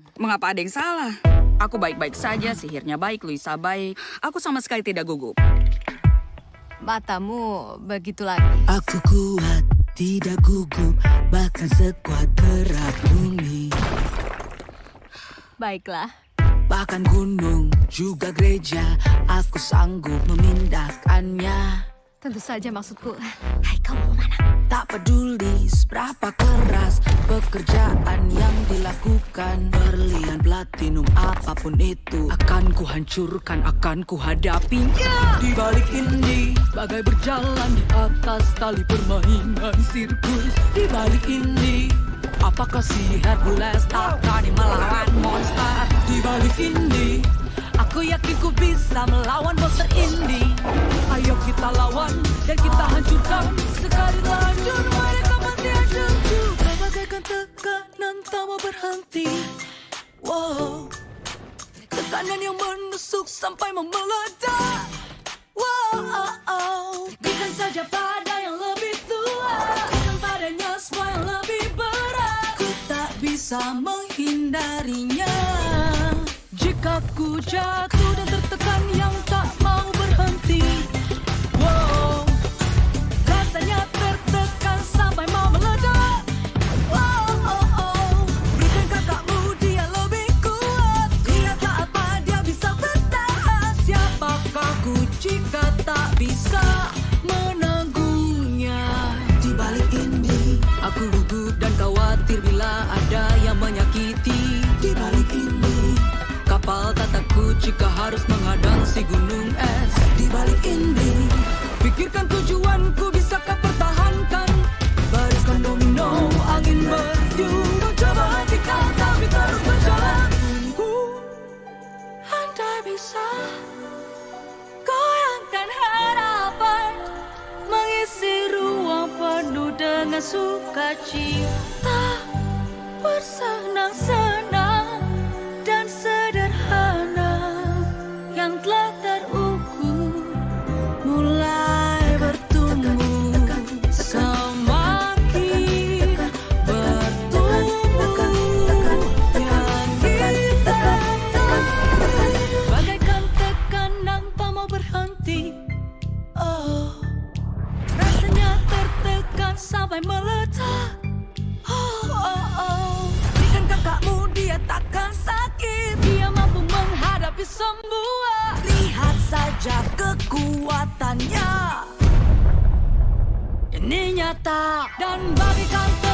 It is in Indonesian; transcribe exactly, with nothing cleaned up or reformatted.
Mengapa ada yang salah? Aku baik-baik saja, sihirnya baik, Luisa baik. Aku sama sekali tidak gugup. Matamu begitu lagi. Aku kuat, tidak gugup, bahkan sekuat gerak bumi. Baiklah. Bahkan gunung, juga gereja, aku sanggup memindahkannya. Tentu saja maksudku. Hai, kau mau mana? Tak peduli seberapa keras pekerjaan yang dilakukan. Berlian platinum apapun itu akan ku hancurkan, akan ku hadapinya. Di balik ini bagai berjalan di atas tali permainan sirkus. Di balik ini apakah si Hercules takkan melawan monster? Di balik ini aku yakin ku bisa melawan monster ini. Ayo kita lawan dan kita hancurkan. Sekali lanjut mereka pasti hancur. Bagaikan tekanan tak mau berhenti. Wow, tekanan yang menusuk sampai memeledak. Wow, berikan saja pada yang lebih tua, berikan padanya semua yang lebih berat. Ku tak bisa menghindarinya. Jika ku jatuh dan tertekan yang tak mau berhenti. Wow, rasanya tertekan sampai mau meledak. Wow, oh, oh. Berikan kakakmu dia lebih kuat. Dia tak apa, dia bisa bertahan. Siapakah ku jika tak bisa menanggungnya? Di balik ini aku gugup dan khawatir bila ada yang menyakiti. Di balik ini kapal tak takut jika harus menghadang si gunung es. Di balik ini pikirkan tujuanku bisakah pertahankan. Bariskan domino angin bertiup. Mencoba hentikan tapi terus berjalan. Andai bisa goyangkan harapan, mengisi ruang penuh dengan sukacita. Bersenang-senang dan sederhana yang telah terukur mulai bertumbuh, semakin bertumbuh yang kita bagaikan tekanan tak mau berhenti. Oh, rasanya tertekan sampai meledak. Oh, oh, oh. Berikan kakakmu dia takkan sakit. Dia mampu menghadapi semua. Lihat saja kekuatannya. Ini nyata dan bagikan